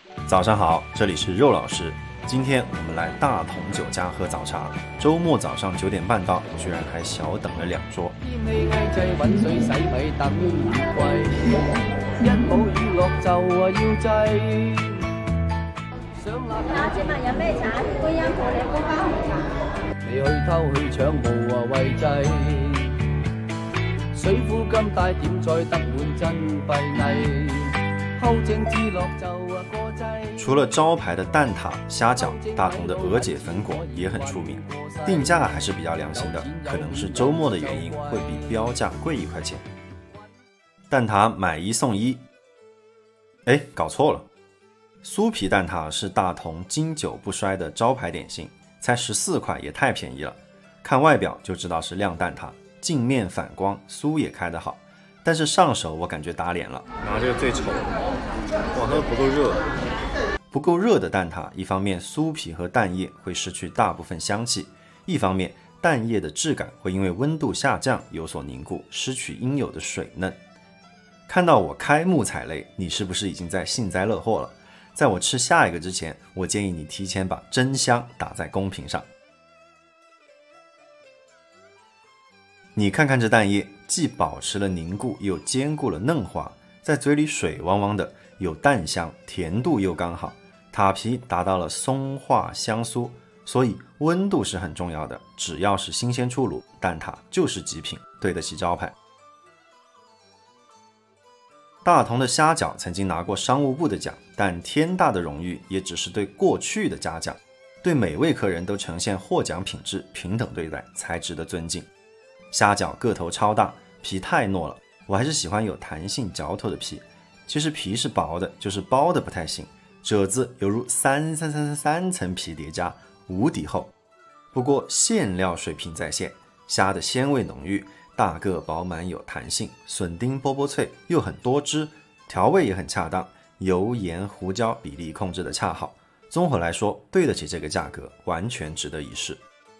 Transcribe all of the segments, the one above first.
早上好，这里是肉老师。今天我们来大同酒家喝早茶，周末早上9点半到，居然还小等了2桌。 嗱，請問飲咩茶？觀音泡你煲花紅茶。你去偷去搶無謂制，水庫咁大點再得滿真閉翳。 除了招牌的蛋挞、虾饺，大同的鹅姐粉果也很出名，定价还是比较良心的，可能是周末的原因，会比标价贵1块钱。蛋挞买1送1，搞错了，酥皮蛋挞是大同经久不衰的招牌点心，才14块，也太便宜了。看外表就知道是亮蛋挞，镜面反光，酥也开得好。但是上手我感觉打脸了，拿这个最丑的，哇，那不够热。不够热的蛋挞，一方面酥皮和蛋液会失去大部分香气，一方面蛋液的质感会因为温度下降有所凝固，失去应有的水嫩。看到我开幕踩雷，你是不是已经在幸灾乐祸了？在我吃下一个之前，我建议你提前把真香打在公屏上。你看看这蛋液，既保持了凝固，又兼顾了嫩滑，在嘴里水汪汪的，有蛋香，甜度又刚好，塔皮达到了松化香酥，所以温度是很重要的。只要是新鲜出炉，蛋挞就是极品，对得起招牌。大同的虾饺曾经拿过商务部的奖，但天大的荣誉也只是对过去的嘉奖，对每位客人都呈现获奖品质，平等对待才值得尊敬。虾饺个头超大，皮太糯了，我还是喜欢有弹性嚼头的皮。其实皮是薄的，就是包的不太行，褶子犹如3层皮叠加，无敌厚。不过馅料水平在线，虾的鲜味浓郁，大个饱满有弹性，笋丁波波脆又很多汁，调味也很恰当，油盐胡椒比例控制的恰好。综合来说，对得起这个价格，完全值得一试。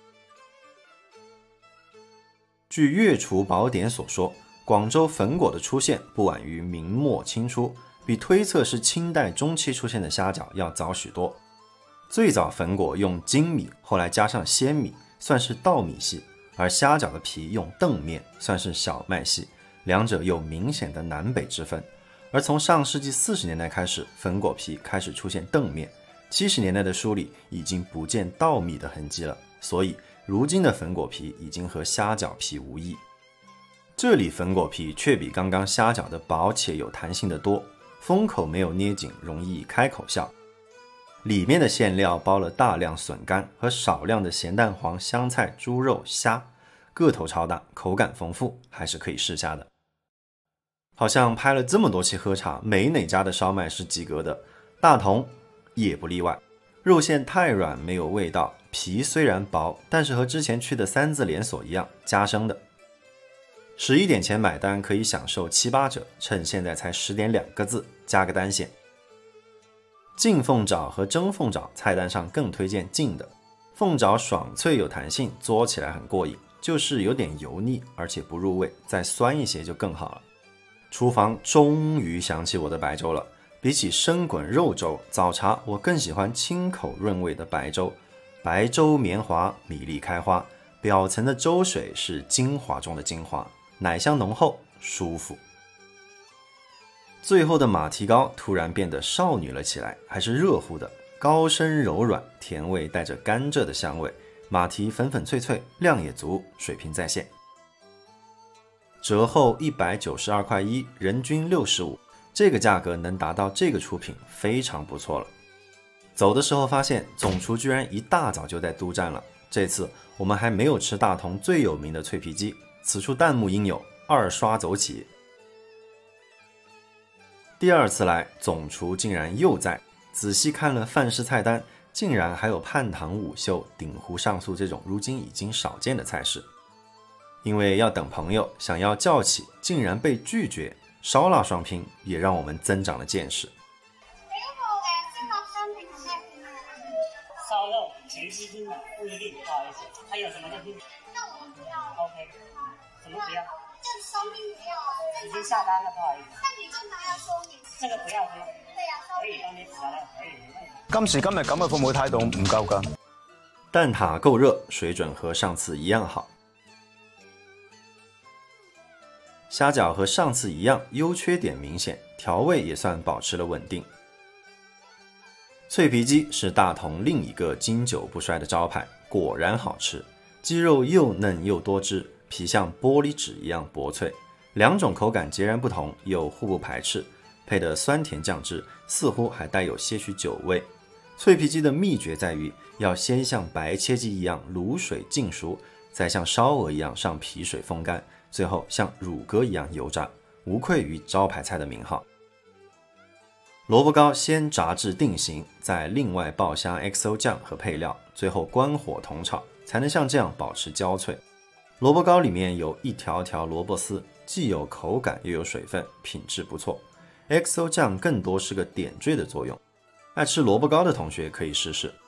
据《粤厨宝典》所说，广州粉果的出现不晚于明末清初，比推测是清代中期出现的虾饺要早许多。最早粉果用精米，后来加上鲜米，算是稻米系，而虾饺的皮用澄面，算是小麦系，两者有明显的南北之分。而从上世纪40年代开始，粉果皮开始出现澄面，70年代的书里已经不见稻米的痕迹了，所以如今的粉果皮已经和虾饺皮无异。这里粉果皮却比刚刚虾饺的薄且有弹性的多，封口没有捏紧，容易开口笑。里面的馅料包了大量笋干和少量的咸蛋黄、香菜、猪肉、虾，个头超大，口感丰富，还是可以试下的。好像拍了这么多期喝茶，没哪家的烧麦是及格的，大同也不例外。肉馅太软，没有味道，皮虽然薄，但是和之前去的3字连锁一样，加生的。11点前买单可以享受7、8折，趁现在才10点2个字，加个单线。净凤爪和蒸凤爪菜单上更推荐净的，凤爪爽脆有弹性，嘬起来很过瘾，就是有点油腻，而且不入味，再酸一些就更好了。厨房终于想起我的白粥了，比起生滚肉粥，早茶我更喜欢清口润味的白粥。白粥绵滑，米粒开花，表层的粥水是精华中的精华，奶香浓厚，舒服。最后的马蹄糕突然变得少女了起来，还是热乎的，高深柔软，甜味带着甘蔗的香味，马蹄粉粉脆脆，量也足，水平在线。折后192块1，人均65，这个价格能达到这个出品，非常不错了。走的时候发现总厨居然一大早就在督战了，这次我们还没有吃大同最有名的脆皮鸡，此处弹幕应有2刷走起。第2次来，总厨竟然又在，仔细看了范式菜单，竟然还有泮塘五秀、鼎湖上素这种如今已经少见的菜式。因为要等朋友，想要叫起，竟然被拒绝，烧腊双拼也让我们增长了见识。 烧肉全是拼的，不一定，不好意思。还有什么就拼？ 那我们不要。 OK， 什么不要？ 就双拼不要啊。 已经下单了，不好意思。 那你正常要说明。 这个不要是吗？ 对呀， 可以，当天只要可以。 今時今日咁嘅服務態度唔夠㗎。 蛋挞够热，水准和上次一样好。虾饺和上次一样，优缺点明显，调味也算保持了稳定。脆皮鸡是大同另一个经久不衰的招牌，果然好吃。鸡肉又嫩又多汁，皮像玻璃纸一样薄脆，两种口感截然不同，又互不排斥，配的酸甜酱汁似乎还带有些许酒味。脆皮鸡的秘诀在于要先像白切鸡一样卤水浸熟，再像烧鹅一样上皮水风干，最后像乳鸽一样油炸，无愧于招牌菜的名号。萝卜糕先炸至定型，再另外爆香 XO 酱和配料，最后关火同炒，才能像这样保持焦脆。萝卜糕里面有一条条萝卜丝，既有口感又有水分，品质不错。XO 酱更多是个点缀的作用，爱吃萝卜糕的同学可以试试。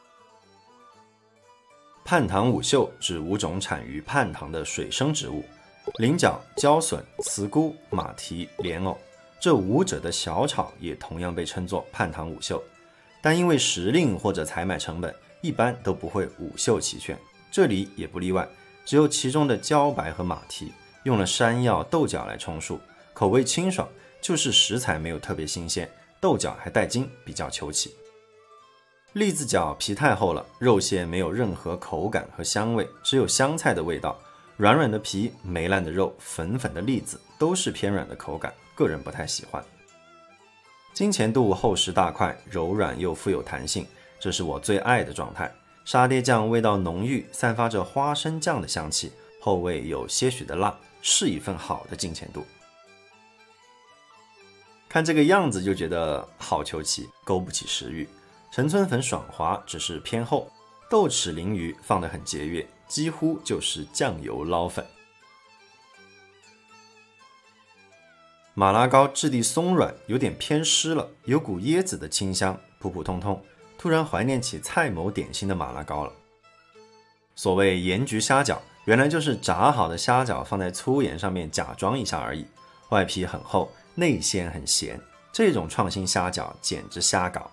泮塘五秀指5种产于泮塘的水生植物：菱角、椒笋、茨菇、马蹄、莲藕。这5者的小炒也同样被称作泮塘五秀，但因为时令或者采买成本，一般都不会5秀齐全，这里也不例外。只有其中的茭白和马蹄用了山药、豆角来充数，口味清爽，就是食材没有特别新鲜，豆角还带筋，比较求其。栗子饺皮太厚了，肉馅没有任何口感和香味，只有香菜的味道。软软的皮，没烂的肉，粉粉的栗子，都是偏软的口感，个人不太喜欢。金钱肚厚实大块，柔软又富有弹性，这是我最爱的状态。沙爹酱味道浓郁，散发着花生酱的香气，后味有些许的辣，是一份好的金钱肚。看这个样子就觉得好求其，勾不起食欲。陈村粉爽滑，只是偏厚，豆豉鲮鱼放得很节约，几乎就是酱油捞粉。马拉糕质地松软，有点偏湿了，有股椰子的清香，普普通通。突然怀念起蔡某点心的马拉糕了。所谓盐焗虾饺，原来就是炸好的虾饺放在粗盐上面假装一下而已，外皮很厚，内馅很咸，这种创新虾饺简直瞎搞。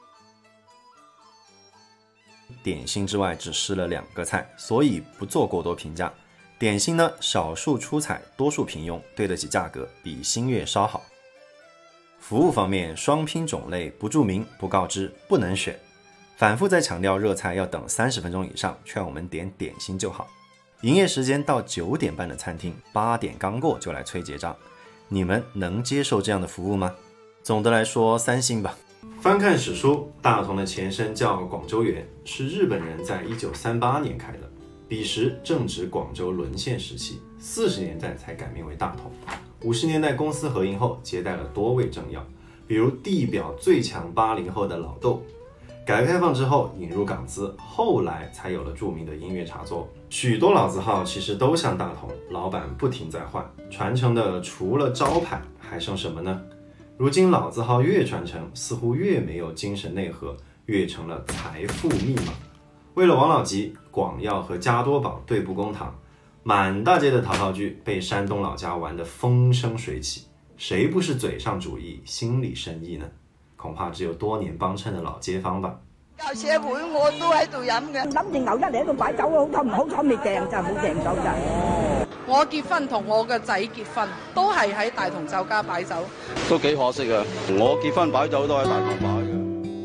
点心之外只试了2个菜，所以不做过多评价。点心呢，少数出彩，多数平庸，对得起价格，比新月稍好。服务方面，双拼种类，不注明，不告知，不能选。反复在强调热菜要等30分钟以上，劝我们点点心就好。营业时间到9点半的餐厅，8点刚过就来催结账，你们能接受这样的服务吗？总的来说，3星吧。翻看史书，大同的前身叫广州园，是日本人在1938年开的。彼时正值广州沦陷时期，40年代才改名为大同。50年代公司合营后，接待了多位政要，比如地表最强80后的老豆。改革开放之后引入港资，后来才有了著名的音乐茶座。许多老字号其实都像大同，老板不停在换，传承的除了招牌还剩什么呢？如今老字号越传承，似乎越没有精神内核，越成了财富密码。为了王老吉，广药和加多宝对簿公堂，满大街的陶陶具被山东老家玩得风生水起，谁不是嘴上主义心里深意呢？恐怕只有多年幫襯的老街坊吧。 教社會我都喺度飲嘅，諗住牛一嚟喺度擺酒，好彩唔好彩未訂就冇訂到咋。我結婚同我個仔結婚都係喺大同酒家擺酒， 都幾可惜啊！我結婚擺酒都喺大同擺嘅。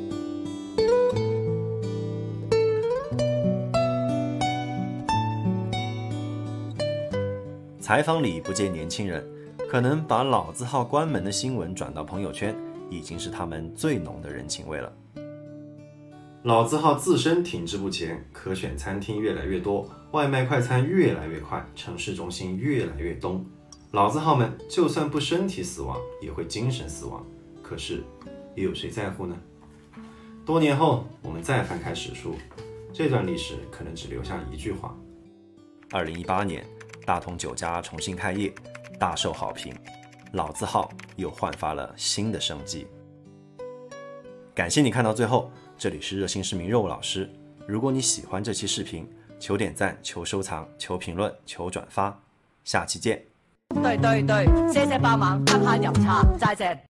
采访里不见年轻人，可能把老字号关门的新闻转到朋友圈，已经是他们最浓的人情味了。老字号自身停滞不前，可选餐厅越来越多，外卖快餐越来越快，城市中心越来越东。老字号们就算不身体死亡，也会精神死亡。可是，又有谁在乎呢？多年后，我们再翻开史书，这段历史可能只留下一句话：2018年。大同酒家重新开业，大受好评，老字号又焕发了新的生机。感谢你看到最后，这里是热心市民肉老师。如果你喜欢这期视频，求点赞、求收藏、求评论、求转发，下期见。 對，謝謝爆猛，得閒飲茶，齋正。